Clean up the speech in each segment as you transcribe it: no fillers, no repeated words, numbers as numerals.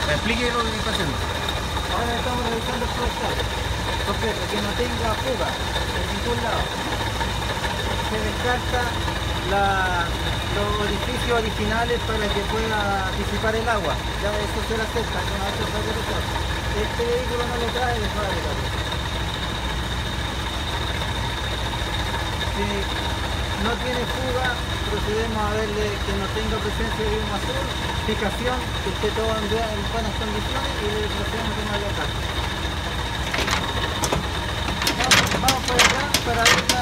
Explique lo que está haciendo. Ahora estamos revisando el frontal. Completo, que no tenga fuga en ningún lado. Se descarta los orificios originales para que pueda disipar el agua. Ya eso se la acepta con otros fabricantes. Este vehículo no lo trae de fábrica. Si no tiene fuga, procedemos a verle que no tenga presencia de humo azul, fijación, que esté todo en buenas condiciones y le procedemos a tomar la carga. Vamos por acá para ver la...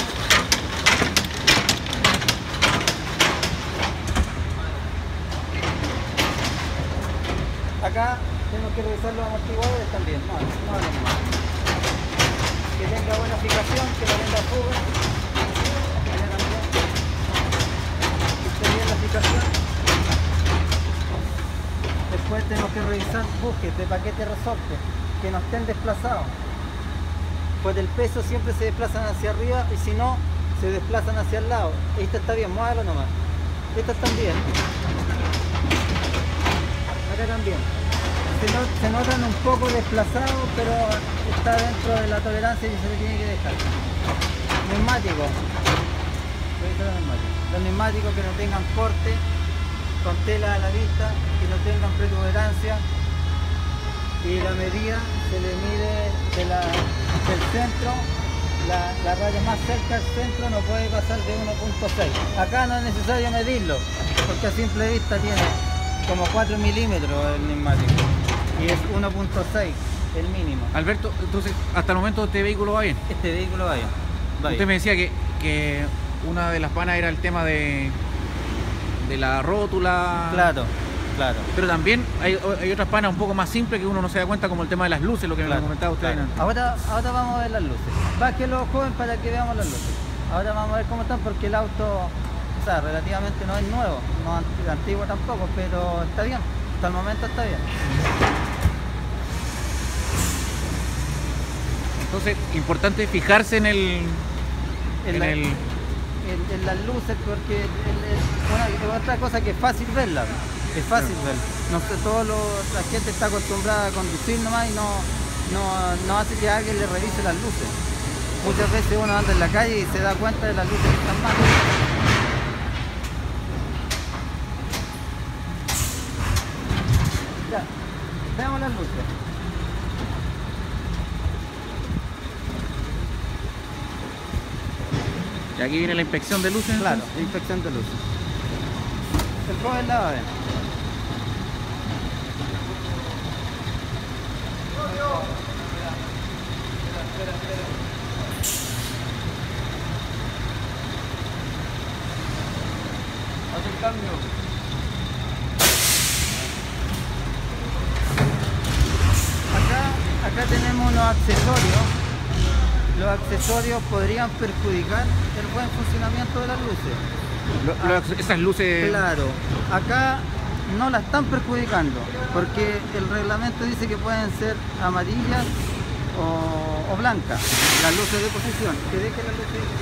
Acá tenemos que revisar los amortiguadores también, no más. Que tenga buena fijación, que no tenga fuga. Que esté bien la fijación. Después tenemos que revisar bujes de paquete resorte, que no estén desplazados. Pues del peso siempre se desplazan hacia arriba y si no, se desplazan hacia el lado. Esta está bien, muévalo nomás. Estas están bien. Acá también. Se notan un poco desplazados, pero está dentro de la tolerancia y se le tiene que dejar. Neumáticos. Los neumáticos que no tengan corte, con tela a la vista, que no tengan protuberancia. Y la medida se le mide del centro, la raya más cerca al centro no puede pasar de 1.6. Acá no es necesario medirlo, porque a simple vista tiene como 4 milímetros el neumático y es 1.6 el mínimo. Alberto, entonces hasta el momento este vehículo va bien. Este vehículo va bien. Usted me decía que una de las panas era el tema de la rótula. Claro. Pero también hay otras panas un poco más simples que uno no se da cuenta, como el tema de las luces, lo que me comentaba usted antes. Ahora vamos a ver las luces. Bájelo, joven, para que veamos las luces. Ahora vamos a ver cómo están, porque el auto, o sea, relativamente no es nuevo, no es antiguo tampoco, pero está bien. Hasta el momento está bien. Entonces, importante fijarse en las luces, porque otra cosa que es fácil verla. Es fácil ver. No sé, la gente está acostumbrada a conducir nomás y no hace que alguien le revise las luces. Muchas veces uno anda en la calle y se da cuenta de las luces que están mal. Ya, veamos las luces. Y aquí viene la inspección de luces. Claro, la inspección de luces. El joven la va a ver. Haz el cambio. Acá tenemos unos accesorios. Los accesorios podrían perjudicar el buen funcionamiento de las luces. Esas luces... Claro, acá no la están perjudicando, porque el reglamento dice que pueden ser amarillas o blancas, las luces de posición. Que deje las luces de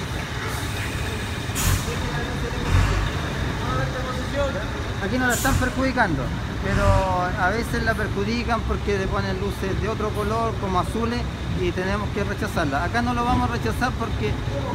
posición. Aquí no la están perjudicando, pero a veces la perjudican porque le ponen luces de otro color, como azules, y tenemos que rechazarla. Acá no lo vamos a rechazar porque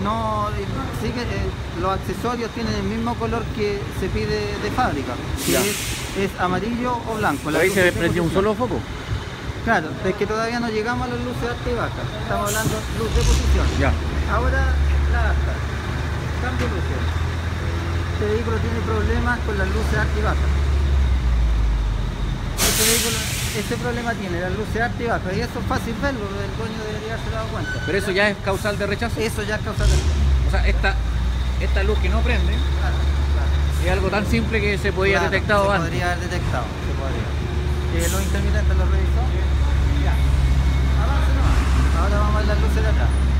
los accesorios tienen el mismo color que se pide de fábrica, que es amarillo o blanco. Ahí se prendió un solo foco. Claro, es que todavía no llegamos a las luces alta y baja. Estamos hablando de luz de posición. Ya. Ahora la alta. Cambio de luces. Este vehículo tiene problemas con las luces alta y baja. Este vehículo, este problema tiene las luces alta y baja, y eso es fácil verlo, el dueño debería haberse dado cuenta. Pero eso ya es causal de rechazo. Eso ya es causal de rechazo. O sea, esta luz que no prende, Claro. es algo tan simple que se podía haber detectado antes. Podría haber detectado, se podría. Los intermitentes los revisó. Ya. Avance nomás. Ahora vamos a ver las luces de atrás.